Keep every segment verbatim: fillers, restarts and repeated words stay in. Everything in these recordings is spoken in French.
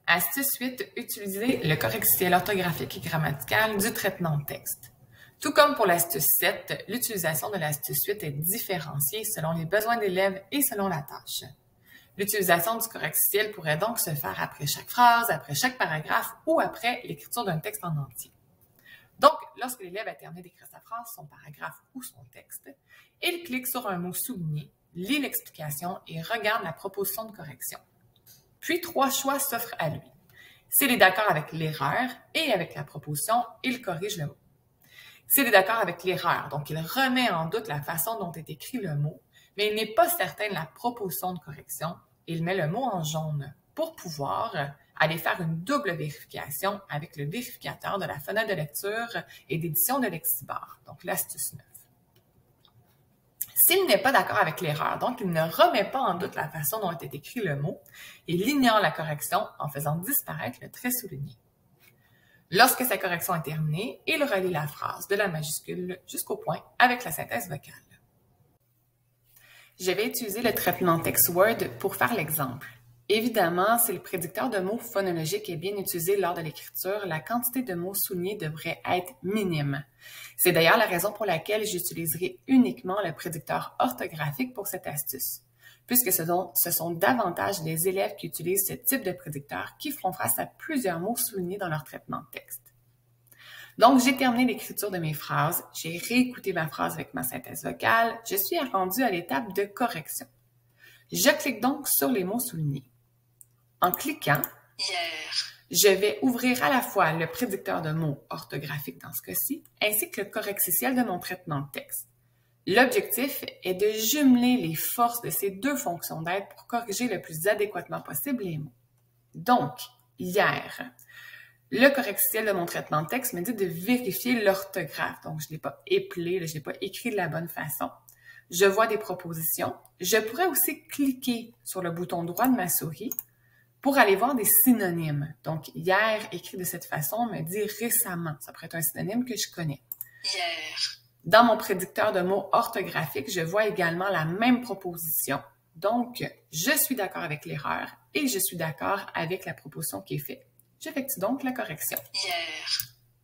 Astuce huit, utiliser le correctiel orthographique et grammatical du traitement de texte. Tout comme pour l'astuce sept, l'utilisation de l'astuce huit est différenciée selon les besoins d'élèves et selon la tâche. L'utilisation du correctiel pourrait donc se faire après chaque phrase, après chaque paragraphe ou après l'écriture d'un texte en entier. Donc, lorsque l'élève a terminé d'écrire sa phrase, son paragraphe ou son texte, il clique sur un mot souligné, lit l'explication et regarde la proposition de correction. Puis, trois choix s'offrent à lui. S'il est d'accord avec l'erreur et avec la proposition, il corrige le mot. S'il est d'accord avec l'erreur, donc il remet en doute la façon dont est écrit le mot, mais il n'est pas certain de la proposition de correction, il met le mot en jaune pour pouvoir aller faire une double vérification avec le vérificateur de la fenêtre de lecture et d'édition de Lexibar, donc l'astuce neuf. S'il n'est pas d'accord avec l'erreur, donc il ne remet pas en doute la façon dont est écrit le mot, il ignore la correction en faisant disparaître le trait souligné. Lorsque sa correction est terminée, il relie la phrase de la majuscule jusqu'au point avec la synthèse vocale. Je vais utiliser le traitement texte Word pour faire l'exemple. Évidemment, si le prédicteur de mots phonologiques est bien utilisé lors de l'écriture, la quantité de mots soulignés devrait être minime. C'est d'ailleurs la raison pour laquelle j'utiliserai uniquement le prédicteur orthographique pour cette astuce, puisque ce sont, ce sont davantage les élèves qui utilisent ce type de prédicteur qui feront face à plusieurs mots soulignés dans leur traitement de texte. Donc, j'ai terminé l'écriture de mes phrases, j'ai réécouté ma phrase avec ma synthèse vocale, je suis rendue à l'étape de correction. Je clique donc sur les mots soulignés. En cliquant, hier, je vais ouvrir à la fois le prédicteur de mots orthographiques dans ce cas-ci, ainsi que le correcticiel de mon traitement de texte. L'objectif est de jumeler les forces de ces deux fonctions d'aide pour corriger le plus adéquatement possible les mots. Donc, hier, le correctiel de mon traitement de texte me dit de vérifier l'orthographe. Donc, je ne l'ai pas épelé, je ne l'ai pas écrit de la bonne façon. Je vois des propositions. Je pourrais aussi cliquer sur le bouton droit de ma souris pour aller voir des synonymes. Donc, hier, écrit de cette façon, me dit récemment. Ça pourrait être un synonyme que je connais. hier, Dans mon prédicteur de mots orthographiques, je vois également la même proposition. Donc, je suis d'accord avec l'erreur et je suis d'accord avec la proposition qui est faite. J'effectue donc la correction. hier,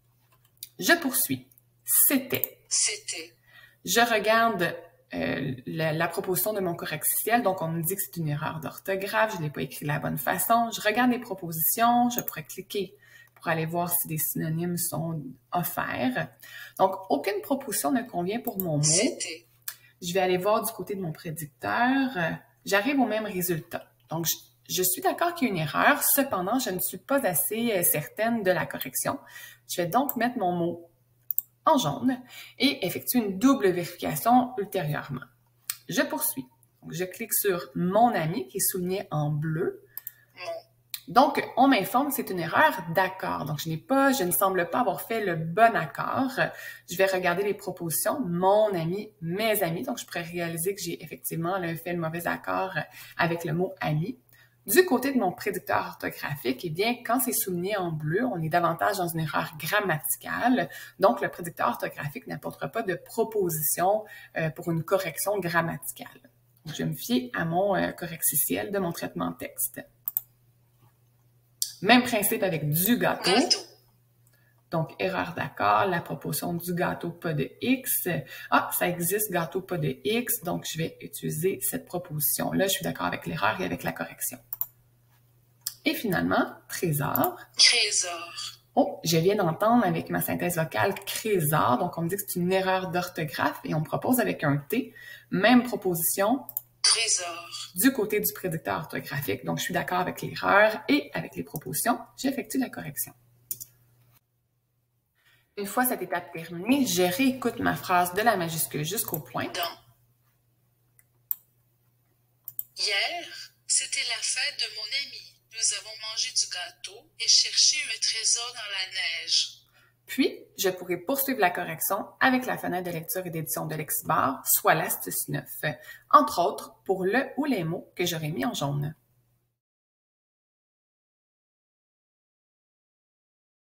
Je poursuis. C'était. c'était, Je regarde euh, la, la proposition de mon correctiel. Donc, on me dit que c'est une erreur d'orthographe. Je ne l'ai pas écrit de la bonne façon. Je regarde les propositions. Je pourrais cliquer pour aller voir si des synonymes sont offerts. Donc, aucune proposition ne convient pour mon mot. c'était, Je vais aller voir du côté de mon prédicteur. J'arrive au même résultat. Donc, je, je suis d'accord qu'il y a une erreur. Cependant, je ne suis pas assez certaine de la correction. Je vais donc mettre mon mot en jaune et effectuer une double vérification ultérieurement. Je poursuis. Donc, je clique sur « Mon ami » qui est souligné en bleu. mon, Donc, on m'informe que c'est une erreur d'accord. Donc, je n'ai pas, je ne semble pas avoir fait le bon accord. Je vais regarder les propositions, mon ami, mes amis. Donc, je pourrais réaliser que j'ai effectivement fait le mauvais accord avec le mot ami. Du côté de mon prédicteur orthographique, eh bien, quand c'est souligné en bleu, on est davantage dans une erreur grammaticale. Donc, le prédicteur orthographique n'apportera pas de proposition euh, pour une correction grammaticale. Donc, je me fie à mon euh, correcticiel de mon traitement de texte. Même principe avec du gâteau. gâteau, Donc, erreur d'accord, la proposition du gâteau, pas de X. Ah, ça existe, gâteau, pas de X. Donc, je vais utiliser cette proposition-là. Je suis d'accord avec l'erreur et avec la correction. Et finalement, trésor. trésor, Oh, je viens d'entendre avec ma synthèse vocale trésor. Donc, on me dit que c'est une erreur d'orthographe et on me propose avec un T. Même proposition. trésor, Du côté du prédicteur orthographique, donc je suis d'accord avec l'erreur et avec les propositions, j'effectue la correction. Une fois cette étape terminée, je réécoute ma phrase de la majuscule jusqu'au point. dans. Hier, c'était la fête de mon ami. Nous avons mangé du gâteau et cherché un trésor dans la neige. Puis, je pourrai poursuivre la correction avec la fenêtre de lecture et d'édition de Lexibar, soit l'astuce neuf, entre autres pour le ou les mots que j'aurais mis en jaune.